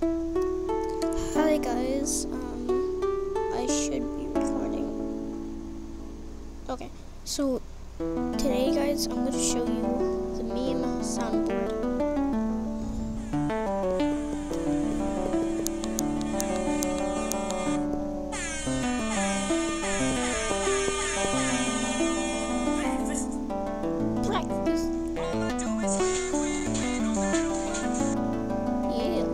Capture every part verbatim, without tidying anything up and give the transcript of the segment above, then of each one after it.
Hi guys, um, I should be recording. Okay, so today guys, I'm going to show you the meme soundboard. Breakfast. Yeah.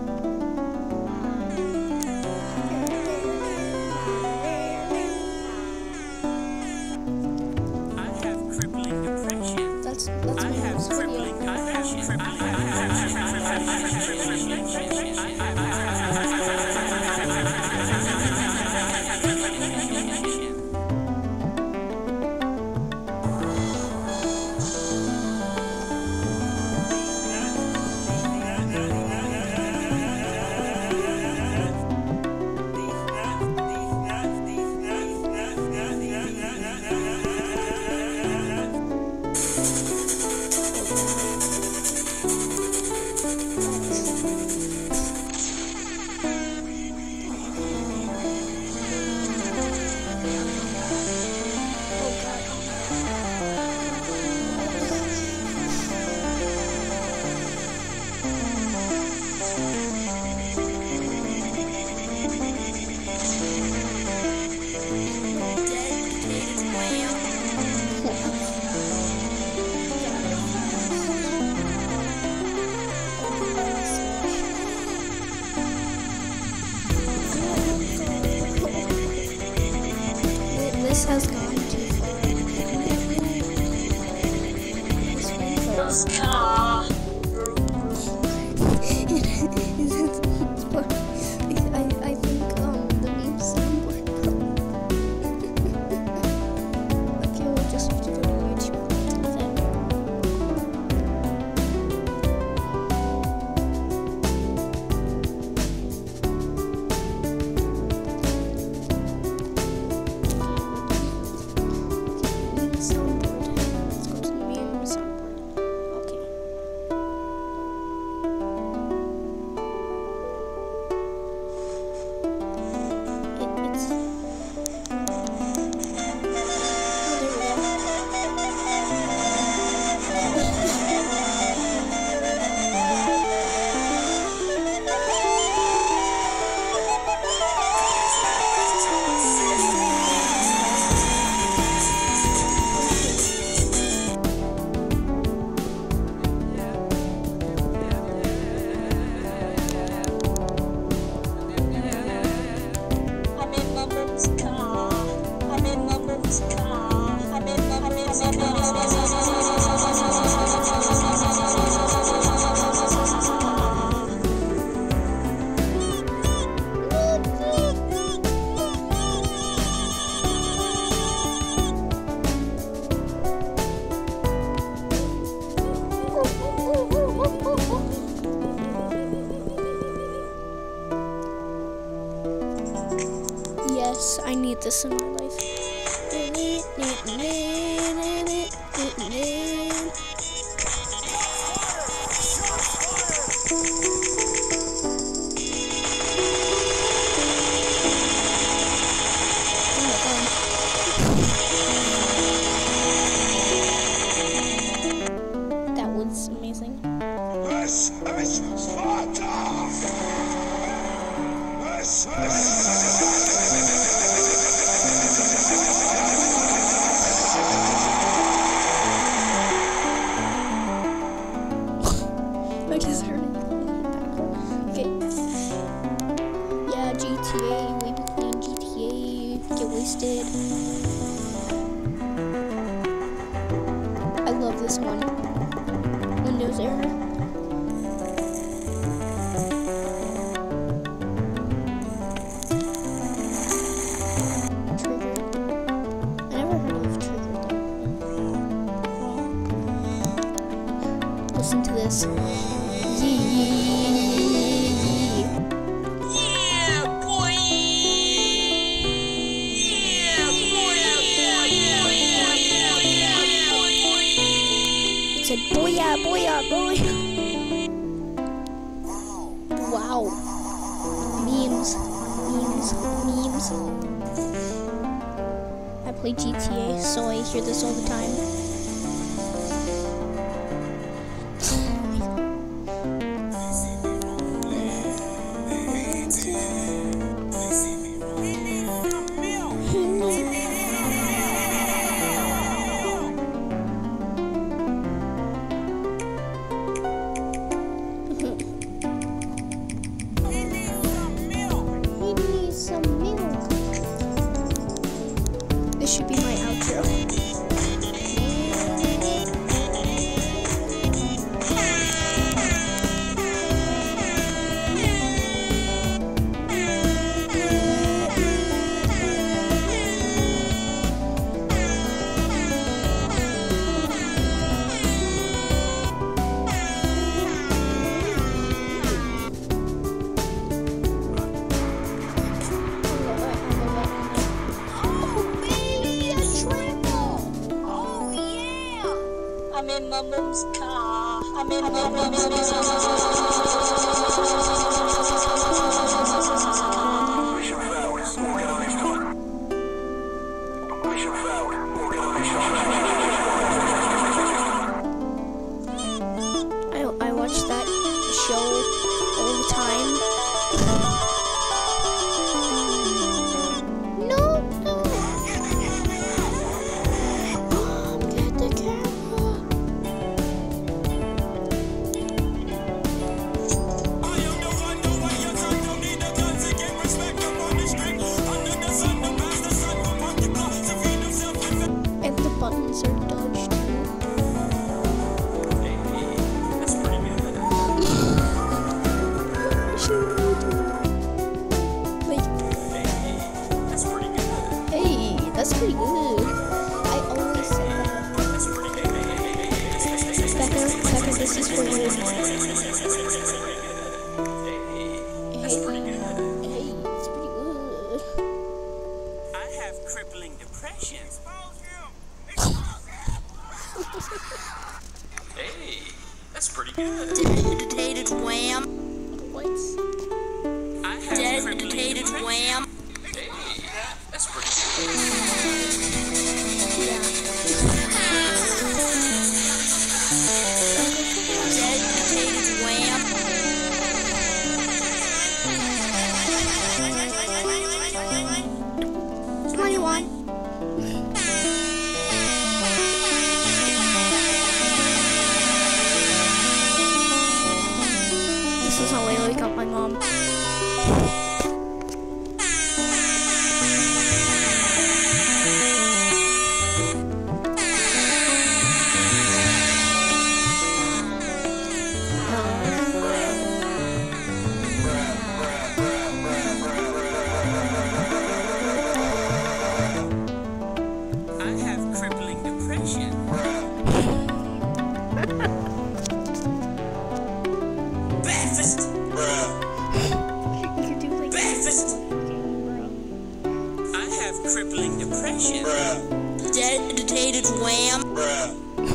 I have crippling depression. That's that's I my have next crippling video. depression. I This has gone too far. This one. I, I think um the meme soundboard. Okay, we'll just have to go to YouTube. Meme soundboard. Let's go to the meme soundboard. Okay. It, it's. Oh, there we go. I'm in my mom's car. I'm in my mom's car. I'm in my mom's Yes, I need this in my life. That was amazing. Es ist Sparta! Es ist... I just heard it. Okay. Yeah, G T A. We be playing G T A. Get wasted. I love this one. Windows error. Trigger. I never heard of Trigger though. Listen to this. Yeah, boy. Yeah, boy. Yeah, boy. Yeah, boy. Yeah, boy. Wow. Memes. Memes. Memes. I play G T A, so I hear this all the time. This should be my outro. I'm in my mom's car. I'm in my mom's car. Mission failed. Organized. Mission failed. Organized. I I watch that show all the time. No, no. Mom, get the camera. And the buttons are dodged too. That's pretty good. Wait, That's pretty good. hey, that's pretty good. I always say that. That's pretty good. Becca, Becca, this is for you. That's pretty good. Hey, it's pretty good. I have crippling depression. Hey, that's pretty good. Dedicated wham. What? I have crippling Dedicated depression. wham. Hey, that's pretty good. Yeah. Dedicated wham. twenty-one. This is how I wake up my mom. I have crippling depression. Breakfast. You could do like Breakfast. I have crippling depression. Dedicated wham.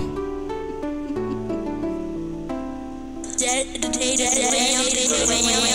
Dedicated wham.